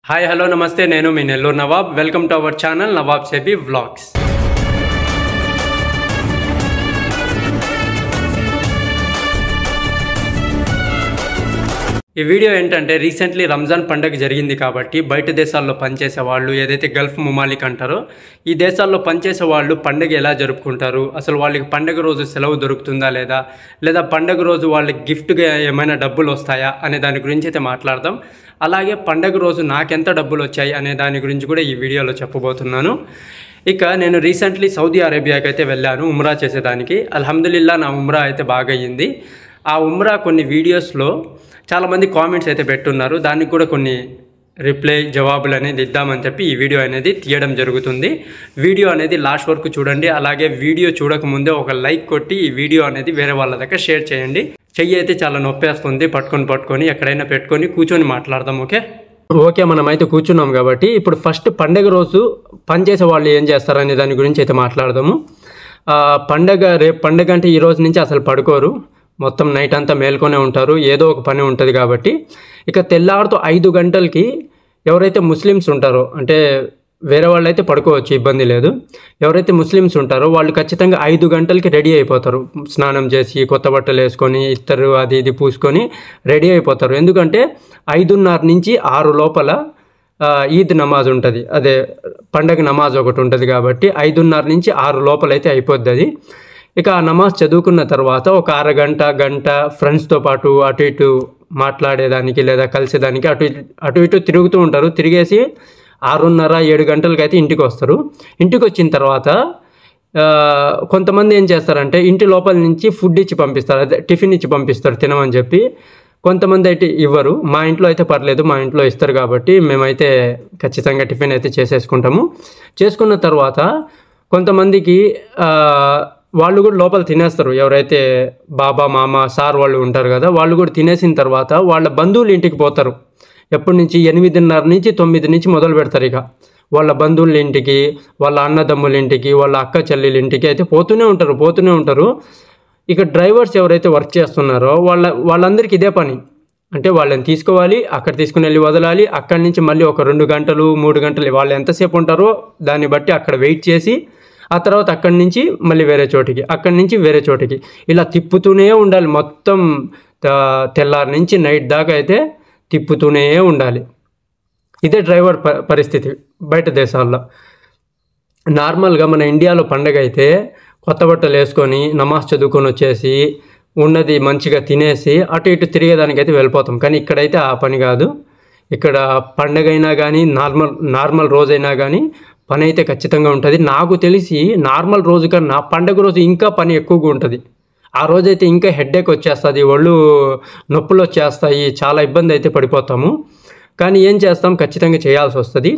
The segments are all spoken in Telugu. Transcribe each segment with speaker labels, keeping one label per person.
Speaker 1: హాయ్ హలో నమస్తే నేను మీ Nellore Nawab welcome to our channel Nawab Sebi vlogs. ఈ వీడియో ఏంటంటే రీసెంట్లీ రంజాన్ పండుగ జరిగింది కాబట్టి బయట దేశాల్లో పనిచేసే వాళ్ళు ఏదైతే గల్ఫ్ ముమాలిక్ అంటారో ఈ దేశాల్లో పనిచేసే వాళ్ళు పండుగ ఎలా జరుపుకుంటారు, అసలు వాళ్ళకి పండుగ రోజు సెలవు దొరుకుతుందా లేదా పండుగ రోజు వాళ్ళకి గిఫ్ట్గా ఏమైనా డబ్బులు వస్తాయా అనే దాని గురించి అయితే మాట్లాడదాం। అలాగే పండుగ రోజు నాకెంత డబ్బులు వచ్చాయి అనే దాని గురించి కూడా ఈ వీడియోలో చెప్పబోతున్నాను। ఇక నేను రీసెంట్లీ సౌదీ అరేబియాకి అయితే వెళ్ళాను ఉమ్రా చేసేదానికి। అల్హమ్దులిల్లా నా ఉమ్రా అయితే బాగా అయ్యింది। ఆ ఉమ్రా కొన్ని వీడియోస్లో చాలామంది కామెంట్స్ అయితే పెట్టున్నారు, దానికి కూడా కొన్ని రిప్లై జవాబులు అనేది ఇద్దామని చెప్పి ఈ వీడియో అనేది తీయడం జరుగుతుంది। వీడియో అనేది లాస్ట్ వరకు చూడండి, అలాగే వీడియో చూడకముందే ఒక లైక్ కొట్టి ఈ వీడియో అనేది వేరే వాళ్ళ దగ్గర షేర్ చేయండి। చెయ్యి అయితే చాలా నొప్పేస్తుంది, పట్టుకొని ఎక్కడైనా పెట్టుకొని కూర్చొని మాట్లాడదాం। ఓకే మనమైతే కూర్చున్నాం కాబట్టి ఇప్పుడు ఫస్ట్ పండగ రోజు పనిచేసే వాళ్ళు ఏం చేస్తారనే దాని గురించి అయితే మాట్లాడదాము। రేపు పండగ అంటే ఈ రోజు నుంచి అసలు పడుకోరు, మొత్తం నైట్ అంతా మేల్కొనే ఉంటారు, ఏదో ఒక పని ఉంటుంది కాబట్టి ఇక తెల్లారుతో 5 గంటలకి ఎవరైతే ముస్లిమ్స్ ఉంటారో, అంటే వేరే వాళ్ళు అయితే పడుకోవచ్చు ఇబ్బంది లేదు, ఎవరైతే ముస్లిమ్స్ ఉంటారో వాళ్ళు ఖచ్చితంగా 5 గంటలకి రెడీ అయిపోతారు, స్నానం చేసి కొత్త బట్టలు వేసుకొని ఇత్తరు అది ఇది పూసుకొని రెడీ అయిపోతారు। ఎందుకంటే 5:30 నుంచి 6 లోపల ఈద్ నమాజ్ ఉంటుంది, అదే పండగ నమాజ్ ఒకటి ఉంటుంది కాబట్టి 5:30 నుంచి 6 లోపల అయితే అయిపోద్ది అది। ఇక ఆ నమాజ్ చదువుకున్న తర్వాత ఒక గంట ఫ్రెండ్స్తో పాటు అటు ఇటు మాట్లాడేదానికి లేదా కలిసేదానికి అటు ఇటు తిరుగుతూ ఉంటారు। తిరిగేసి 6:30-7 గంటలకి అయితే ఇంటికి వస్తారు। ఇంటికి వచ్చిన తర్వాత కొంతమంది ఏం చేస్తారంటే ఇంటి లోపల నుంచి ఫుడ్ ఇచ్చి పంపిస్తారు, అదే టిఫిన్ ఇచ్చి పంపిస్తారు తినమని చెప్పి। కొంతమంది అయితే ఇవ్వరు, మా ఇంట్లో అయితే పర్లేదు, మా ఇంట్లో ఇస్తారు కాబట్టి మేమైతే ఖచ్చితంగా టిఫిన్ అయితే చేసేసుకుంటాము। చేసుకున్న తర్వాత కొంతమందికి వాళ్ళు కూడా లోపల తినేస్తారు, ఎవరైతే బాబా మామ సార్ వాళ్ళు ఉంటారు కదా వాళ్ళు కూడా తినేసిన తర్వాత వాళ్ళ బంధువుల ఇంటికి పోతారు। ఎప్పటి నుంచి 8:30 నుంచి 9 నుంచి మొదలు పెడతారు, ఇక వాళ్ళ బంధువుల ఇంటికి, వాళ్ళ అన్నదమ్ముల ఇంటికి, వాళ్ళ అక్క చెల్లెల ఇంటికి అయితే పోతూనే ఉంటారు। ఇక డ్రైవర్స్ ఎవరైతే వర్క్ చేస్తున్నారో వాళ్ళందరికీ ఇదే పని, అంటే వాళ్ళని తీసుకోవాలి, అక్కడ తీసుకుని వెళ్ళి వదలాలి, అక్కడి నుంచి మళ్ళీ ఒక 2 గంటలు 3 గంటలు వాళ్ళు ఎంతసేపు ఉంటారో దాన్ని బట్టి అక్కడ వెయిట్ చేసి ఆ తర్వాత అక్కడి నుంచి మళ్ళీ వేరే చోటికి, అక్కడి నుంచి వేరే చోటికి ఇలా తిప్పుతూనే ఉండాలి, మొత్తం తెల్లారి నుంచి నైట్ దాకా అయితే తిప్పుతూనే ఉండాలి। ఇదే డ్రైవర్ పరిస్థితి బయట దేశాల్లో। నార్మల్గా మన ఇండియాలో పండగ అయితే కొత్త బట్టలు వేసుకొని నమాజ్ చదువుకొని వచ్చేసి ఉన్నది మంచిగా తినేసి అటు ఇటు తిరిగేదానికైతే వెళ్ళిపోతాం, కానీ ఇక్కడైతే ఆ పని కాదు। ఇక్కడ పండగ అయినా కానీ నార్మల్ రోజైనా కానీ పని అయితే ఖచ్చితంగా ఉంటుంది। నాకు తెలిసి నార్మల్ రోజు కన్నా పండగ రోజు ఇంకా పని ఎక్కువగా ఉంటుంది, ఆ రోజైతే ఇంకా హెడ్ఏక్ వచ్చేస్తుంది, ఒళ్ళు నొప్పులు వచ్చేస్తాయి, చాలా ఇబ్బంది అయితే పడిపోతాము, కానీ ఏం చేస్తాం ఖచ్చితంగా చేయాల్సి వస్తుంది।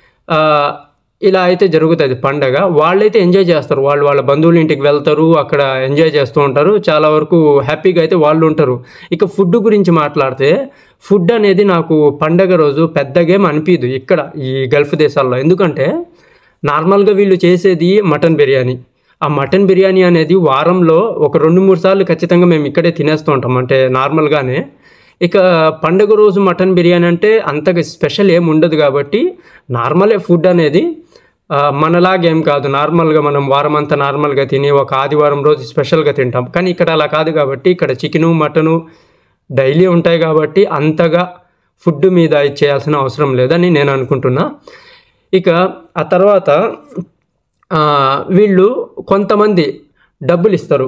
Speaker 1: ఇలా అయితే జరుగుతుంది పండగ। వాళ్ళైతే ఎంజాయ్ చేస్తారు, వాళ్ళ బంధువుల ఇంటికి వెళ్తారు, అక్కడ ఎంజాయ్ చేస్తూ ఉంటారు, చాలా వరకు హ్యాపీగా అయితే వాళ్ళు ఉంటారు। ఇక ఫుడ్ గురించి మాట్లాడితే ఫుడ్ అనేది నాకు పండగ రోజు పెద్దగా ఏం అనిపించదు ఇక్కడ ఈ గల్ఫ్ దేశాల్లో, ఎందుకంటే నార్మల్గా వీళ్ళు చేసేది మటన్ బిర్యానీ, ఆ మటన్ బిర్యానీ అనేది వారంలో ఒక 2-3 సార్లు ఖచ్చితంగా మేము ఇక్కడే తినేస్తూ ఉంటాం, అంటే నార్మల్గానే। ఇక పండుగ రోజు మటన్ బిర్యానీ అంటే అంతగా స్పెషల్ ఏమి ఉండదు కాబట్టి నార్మలే ఫుడ్ అనేది, మనలాగేం కాదు, నార్మల్గా మనం వారం అంతా నార్మల్గా తిని ఒక ఆదివారం రోజు స్పెషల్గా తింటాం, కానీ ఇక్కడ అలా కాదు కాబట్టి ఇక్కడ చికెను మటను డైలీ ఉంటాయి కాబట్టి అంతగా ఫుడ్ మీద చేయాల్సిన అవసరం లేదని నేను అనుకుంటున్నా। ఇక ఆ తర్వాత వీళ్ళు కొంతమంది డబ్బులు ఇస్తారు,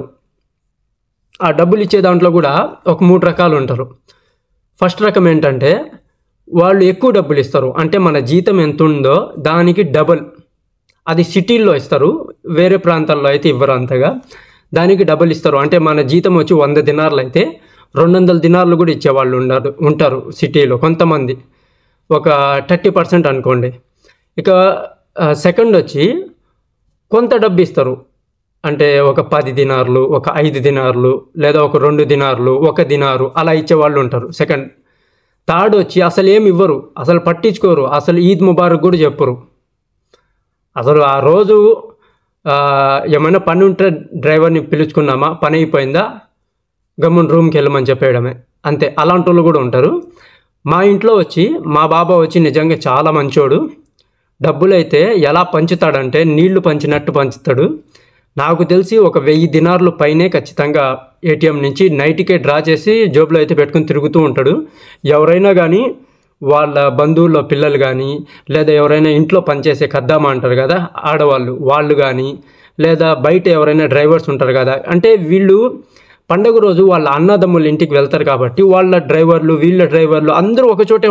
Speaker 1: ఆ డబ్బులు ఇచ్చే దాంట్లో కూడా ఒక 3 రకాలు ఉంటారు। ఫస్ట్ రకం ఏంటంటే వాళ్ళు ఎక్కువ డబ్బులు ఇస్తారు, అంటే మన జీతం ఎంత ఉందో దానికి డబల్, అది సిటీల్లో ఇస్తారు, వేరే ప్రాంతాల్లో అయితే ఇవ్వరు అంతగా, దానికి డబల్ ఇస్తారు। అంటే మన జీతం వచ్చి 100 దినార్లు అయితే 200 దినార్లు కూడా ఇచ్చేవాళ్ళు ఉంటారు సిటీలో, కొంతమంది ఒక 30% అనుకోండి। ఇక సెకండ్ వచ్చి కొంత డబ్బు ఇస్తారు, అంటే ఒక 10 దినార్లు, ఒక 5 దినార్లు, లేదా ఒక 2 దినార్లు, 1 దినారు అలా ఇచ్చేవాళ్ళు ఉంటారు సెకండ్। థర్డ్ వచ్చి అసలు ఏమి ఇవ్వరు, అసలు పట్టించుకోరు, అసలు ఈద్ ముబారక్ కూడా చెప్పరు, అసలు ఆ రోజు ఏమైనా పని ఉంటే డ్రైవర్ని పిలుచుకున్నామా, పని అయిపోయిందా, గమ్మున రూమ్కి వెళ్ళమని చెప్పేయడమే అంతే, అలాంటి వాళ్ళు కూడా ఉంటారు। మా ఇంట్లో వచ్చి మా బాబా వచ్చి నిజంగా చాలా మంచోడు. డబ్బులైతే ఎలా పంచుతాడంటే నీళ్లు పంచినట్టు పంచుతాడు. నాకు తెలిసి ఒక 1000 దినార్లు పైనే ఖచ్చితంగా ఏటీఎం నుంచి నైట్కే డ్రా చేసి జోబులో అయితే పెట్టుకుని తిరుగుతూ ఉంటాడు. ఎవరైనా కానీ వాళ్ళ బంధువుల్లో పిల్లలు కానీ లేదా ఎవరైనా ఇంట్లో పనిచేసే ఖద్దామా అంటారు కదా ఆడవాళ్ళు, వాళ్ళు కానీ లేదా బయట ఎవరైనా డ్రైవర్స్ ఉంటారు కదా, అంటే వీళ్ళు పండగ రోజు వాళ్ళ అన్నదమ్ముల ఇంటికి వెళ్తారు కాబట్టి వాళ్ళ డ్రైవర్లు వీళ్ళ డ్రైవర్లు అందరూ ఒకచోటే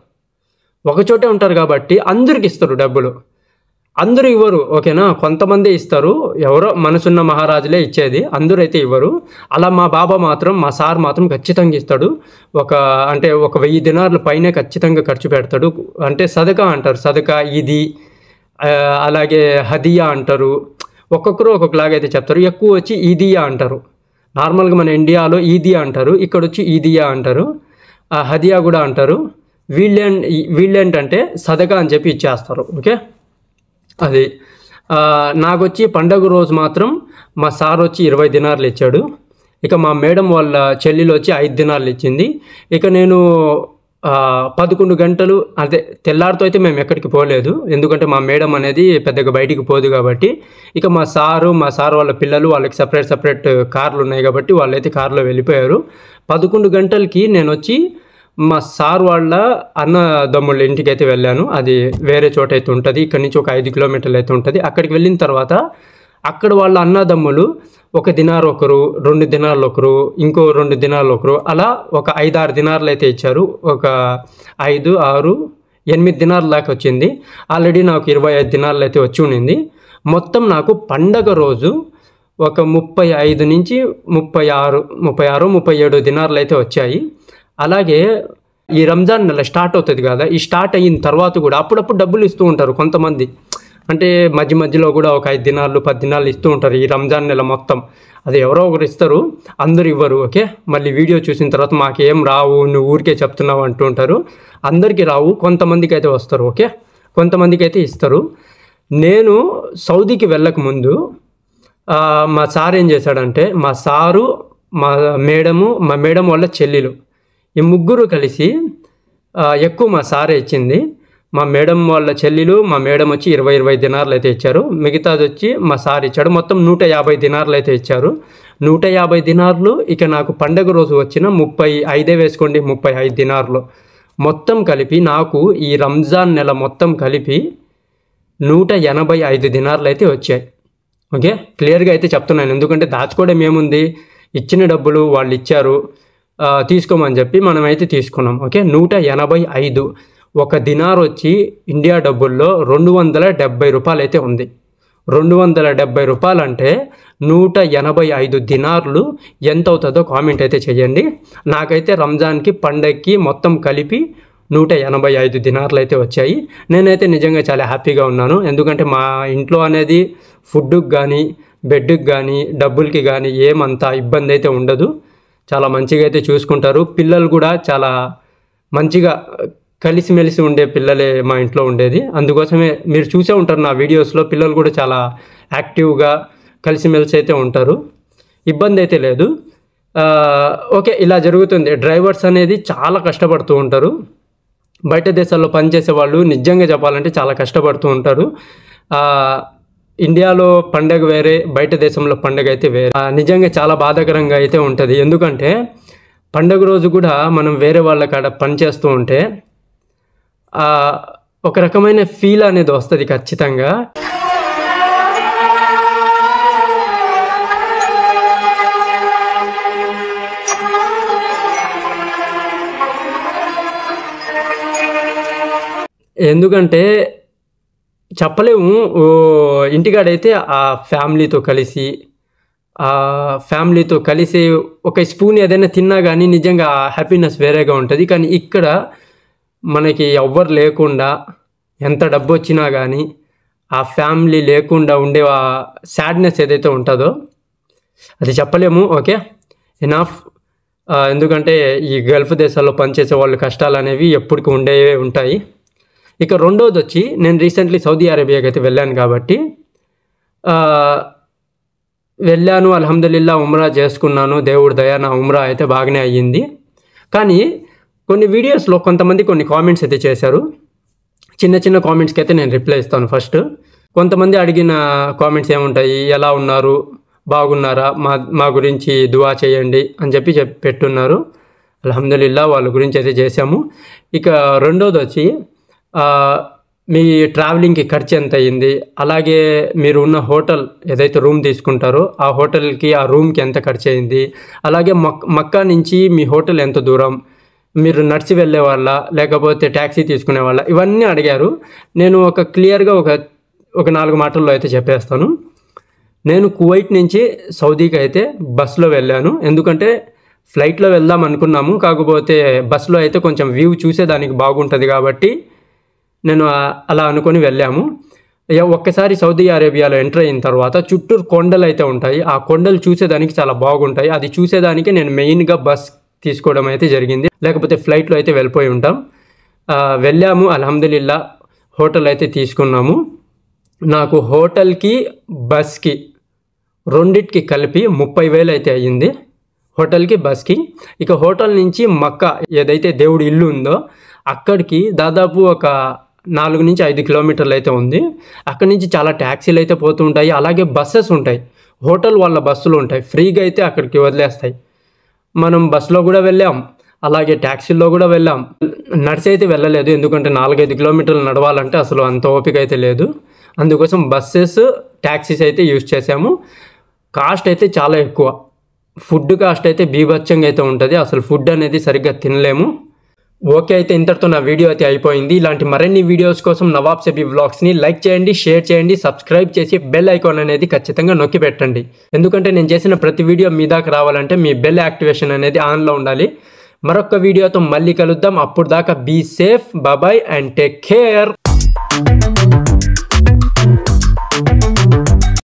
Speaker 1: ఉంటారు కాబట్టి అందరికి ఇస్తారు డబ్బులు. అందరూ ఇవ్వరు, ఓకేనా, కొంతమందే ఇస్తారు, ఎవరో మనసున్న మహారాజులే ఇచ్చేది, అందరూ అయితే ఇవ్వరు. అలా మా బాబా మాత్రం, మా సార్ మాత్రం ఖచ్చితంగా ఇస్తాడు. ఒక 1000 దినార్ల పైనే ఖచ్చితంగా ఖర్చు పెడతాడు. అంటే సదకా అంటారు, సదకా ఇది, అలాగే హదియా అంటారు, ఒక్కొక్కరు ఒక్కొక్కలాగా అయితే చెప్తారు. ఎక్కువ వచ్చి ఈదియా అంటారు. నార్మల్గా మన ఇండియాలో ఈదియా అంటారు, ఇక్కడ వచ్చి ఈదియా అంటారు, హదియా కూడా అంటారు. వీళ్ళేంటంటే సదకా అని చెప్పి ఇచ్చేస్తారు. ఓకే, అది నాకు వచ్చి పండగ రోజు మాత్రం మా సార్ వచ్చి 20 దినార్లు ఇచ్చాడు. ఇక మా మేడం వాళ్ళ చెల్లెలు వచ్చి 5 దినార్లు ఇచ్చింది. ఇక నేను 11 గంటలు అదే తెల్లారితో అయితే మేము ఎక్కడికి పోలేదు, ఎందుకంటే మా మేడం అనేది పెద్దగా బయటికి పోదు కాబట్టి. ఇక మా సారు వాళ్ళ పిల్లలు, వాళ్ళకి సపరేట్ కార్లు ఉన్నాయి కాబట్టి వాళ్ళైతే కారులో వెళ్ళిపోయారు. 11 గంటలకి నేను వచ్చి మా సార్ వాళ్ళ అన్నదమ్ముళ్ళ ఇంటికి అయితే వెళ్ళాను. అది వేరే చోట అయితే ఉంటుంది, ఇక్కడ నుంచి ఒక 5 కిలోమీటర్లు అయితే ఉంటుంది. అక్కడికి వెళ్ళిన తర్వాత అక్కడ వాళ్ళ అన్నదమ్ములు 1 దినార్ ఒకరు, 2 దినార్లు ఒకరు, ఇంకో 2 దినార్లు ఒకరు, అలా ఒక 5-6 దినార్లు అయితే ఇచ్చారు. ఒక 5, 6, 8 దినార్ల దాకా వచ్చింది. ఆల్రెడీ నాకు 25 దినార్లు అయితే వచ్చి ఉండింది. మొత్తం నాకు పండగ రోజు ఒక 35 నుంచి 36, 37 దినార్లు అయితే వచ్చాయి. అలాగే ఈ రంజాన్ నెల స్టార్ట్ అవుతుంది కదా, ఈ స్టార్ట్ అయిన తర్వాత కూడా అప్పుడప్పుడు డబ్బులు ఇస్తూ ఉంటారు కొంతమంది. అంటే మధ్యలో కూడా ఒక 5 దినాలు 10 దినాలు ఇస్తూ ఉంటారు ఈ రంజాన్ నెల మొత్తం. అది ఎవరో ఒకరు ఇస్తారు, అందరు ఇవ్వరు. ఓకే, మళ్ళీ వీడియో చూసిన తర్వాత మాకేం రావు, నువ్వు ఊరికే చెప్తున్నావు అంటూ ఉంటారు. అందరికీ రావు, కొంతమందికి అయితే వస్తారు. ఓకే, కొంతమందికి అయితే ఇస్తారు. నేను సౌదీకి వెళ్ళకముందు మా సార్ ఏం చేశాడంటే, మా సారు, మా మేడం వాళ్ళ చెల్లెలు, ఈ ముగ్గురు కలిసి ఎక్కువ మా సారే ఇచ్చింది. మా మేడం వాళ్ళ చెల్లెలు, మా మేడం వచ్చి 20 దినార్లు అయితే ఇచ్చారు. మిగతాది వచ్చి మా సార్ ఇచ్చాడు. మొత్తం 150 దినార్లు అయితే ఇచ్చారు. 150 దినార్లు. ఇక నాకు పండగ రోజు వచ్చిన 35 వేసుకోండి, 35 దినార్లు మొత్తం కలిపి నాకు ఈ రంజాన్ నెల మొత్తం కలిపి 185 దినార్లు అయితే వచ్చాయి. ఓకే, క్లియర్గా అయితే చెప్తున్నాను, ఎందుకంటే దాచుకోవడం ఏముంది, ఇచ్చిన డబ్బులు వాళ్ళు ఇచ్చారు, తీసుకోమని చెప్పి మనమైతే తీసుకున్నాం. ఓకే, 185. ఒక దినార్ వచ్చి ఇండియా డబ్బుల్లో 270 రూపాయలు అయితే ఉంది. 270 రూపాయలు అంటే 185 దినార్లు ఎంత అవుతుందో కామెంట్ అయితే చేయండి. నాకైతే రంజాన్కి పండగకి మొత్తం కలిపి 185 దినార్లు అయితే వచ్చాయి. నేనైతే నిజంగా చాలా హ్యాపీగా ఉన్నాను, ఎందుకంటే మా ఇంట్లో అనేది ఫుడ్కి కానీ బెడ్కి కానీ డబ్బులకి కానీ ఏమంతా ఇబ్బంది అయితే ఉండదు. చాలా మంచిగా అయితే చూసుకుంటారు. పిల్లలు కూడా చాలా మంచిగా కలిసిమెలిసి ఉండే పిల్లలే మా ఇంట్లో ఉండేది. అందుకోసమే మీరు చూసే ఉంటారు నా వీడియోస్లో, పిల్లలు కూడా చాలా యాక్టివ్గా కలిసిమెలిసి అయితే ఉంటారు, ఇబ్బంది అయితే లేదు. ఓకే, ఇలా జరుగుతుంది. డ్రైవర్స్ అనేది చాలా కష్టపడుతూ ఉంటారు. బయట దేశాల్లో పనిచేసే వాళ్ళు నిజంగా చెప్పాలంటే చాలా కష్టపడుతూ ఉంటారు. ఇండియాలో పండగ వేరే, బయట దేశంలో పండగ అయితే వేరే. నిజంగా చాలా బాధాకరంగా అయితే ఉంటుంది. ఎందుకంటే పండగ రోజు కూడా మనం వేరే వాళ్ళ కాడ పని చేస్తూ ఉంటే ఒక రకమైన ఫీల్ అనేది వస్తుంది ఖచ్చితంగా. ఎందుకంటే చెప్పలేము, ఇంటికాడైతే ఆ ఫ్యామిలీతో కలిసి ఒక స్పూన్ ఏదైనా తిన్నా కానీ నిజంగా హ్యాపీనెస్ వేరేగా ఉంటుంది. కానీ ఇక్కడ మనకి ఎవ్వరు లేకుండా ఎంత డబ్బు వచ్చినా కానీ ఆ ఫ్యామిలీ లేకుండా ఉండే ఆ సాడ్నెస్ ఏదైతే ఉంటుందో అది చెప్పలేము. Okay, enough. ఎందుకంటే ఈ గల్ఫ్ దేశాల్లో పనిచేసే వాళ్ళ కష్టాలు అనేవి ఎప్పటికీ ఉంటాయి. ఇక రెండోది వచ్చి, నేను రీసెంట్లీ సౌదీ అరేబియాకి అయితే వెళ్ళాను కాబట్టి అల్హమ్దులిల్లా ఉమ్రా చేసుకున్నాను. దేవుడి దయ, నా ఉమ్రా అయితే బాగానే అయ్యింది. కానీ కొన్ని వీడియోస్లో కొంతమంది కొన్ని కామెంట్స్ అయితే చేశారు. చిన్న చిన్న కామెంట్స్కి అయితే నేను రిప్లై ఇస్తాను. ఫస్ట్ కొంతమంది అడిగిన కామెంట్స్ ఏముంటాయి, ఎలా ఉన్నారు, బాగున్నారా, మా గురించి దువా చేయండి అని చెప్పి పెట్టున్నారు. అల్హమ్దులిల్లా వాళ్ళ గురించి అయితే చేశాము. ఇక రెండోది వచ్చి మీ ట్రావెలింగ్కి ఖర్చు ఎంత అయ్యింది, అలాగే మీరు ఉన్న హోటల్ ఏదైతే రూమ్ తీసుకుంటారో ఆ హోటల్కి ఆ రూమ్కి ఎంత ఖర్చు అయింది, అలాగే మక్కా నుంచి మీ హోటల్ ఎంత దూరం, మీరు నడిచి వెళ్ళే వాళ్ళ లేకపోతే ట్యాక్సీ తీసుకునే వాళ్ళ, ఇవన్నీ అడిగారు. నేను క్లియర్గా ఒక 4 మాటల్లో అయితే చెప్పేస్తాను. నేను కువైట్ నుంచి సౌదీకి అయితే బస్సులో వెళ్ళాను. ఎందుకంటే ఫ్లైట్లో వెళ్దాం అనుకున్నాము, కాకపోతే బస్సులో అయితే కొంచెం వ్యూ చూసేదానికి బాగుంటుంది కాబట్టి నేను అలా అనుకొని వెళ్ళాము. ఒక్కసారి సౌదీ అరేబియాలో ఎంటర్ అయిన తర్వాత చుట్టూరు కొండలు అయితే ఉంటాయి. ఆ కొండలు చూసేదానికి చాలా బాగుంటాయి. అది చూసేదానికి నేను మెయిన్గా బస్ తీసుకోవడం అయితే జరిగింది, లేకపోతే ఫ్లైట్లో అయితే వెళ్ళిపోయి ఉంటాం. వెళ్ళాము, అల్హమ్దులిల్లా హోటల్ అయితే తీసుకున్నాము. నాకు హోటల్కి బస్కి రెండిటికి కలిపి 30,000 అయితే అయ్యింది, హోటల్కి బస్కి. ఇక హోటల్ నుంచి మక్కా ఏదైతే దేవుడి ఇల్లు ఉందో అక్కడికి దాదాపు 4 నుంచి 5 కిలోమీటర్లు అయితే ఉంది. అక్కడి నుంచి చాలా ట్యాక్సీలు అయితే పోతూ ఉంటాయి, అలాగే బస్సెస్ ఉంటాయి, హోటల్ వాళ్ళ బస్సులు ఉంటాయి, ఫ్రీగా అయితే అక్కడికి వదిలేస్తాయి. మనం బస్సులో కూడా వెళ్ళాం, అలాగే ట్యాక్సీల్లో కూడా వెళ్ళాం. నడిచి అయితే వెళ్ళలేదు, ఎందుకంటే 4-5 కిలోమీటర్లు నడవాలంటే అసలు అంత ఓపిక అయితే లేదు. అందుకోసం బస్సెస్, ట్యాక్సీస్ అయితే యూజ్ చేసాము. కాస్ట్ అయితే చాలా ఎక్కువ, ఫుడ్ కాస్ట్ అయితే బీభత్సంగా అయితే ఉంటుంది. అసలు ఫుడ్ అనేది సరిగ్గా తినలేము. ఓకే, అయితే ఇంతటితో నా వీడియో అయితే అయిపోయింది. ఇలాంటి మరిన్ని వీడియోస్ కోసం నవాబ్ సెబీ వ్లాగ్స్ని లైక్ చేయండి, షేర్ చేయండి, సబ్స్క్రైబ్ చేసి బెల్ ఐకాన్ అనేది ఖచ్చితంగా నొక్కి పెట్టండి. ఎందుకంటే నేను చేసిన ప్రతి వీడియో మీ దాకా రావాలంటే మీ బెల్ యాక్టివేషన్ అనేది ఆన్లో ఉండాలి. మరొక వీడియోతో మళ్ళీ కలుద్దాం. అప్పుడు దాకా be safe, bye and take care.